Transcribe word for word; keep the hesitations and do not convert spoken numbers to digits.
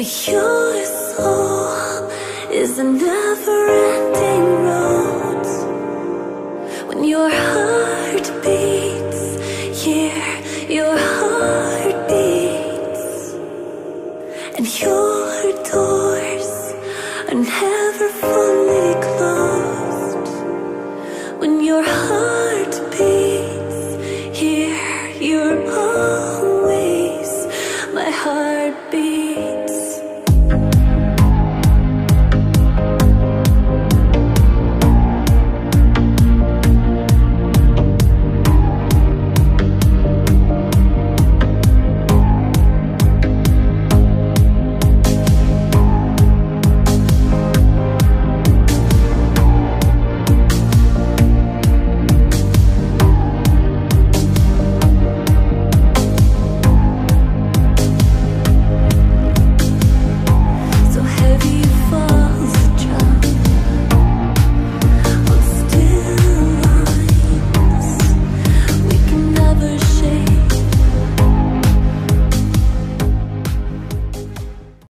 Your soul is a never-ending road. When your heart beats, yeah, your heart beats, and your doors are never fully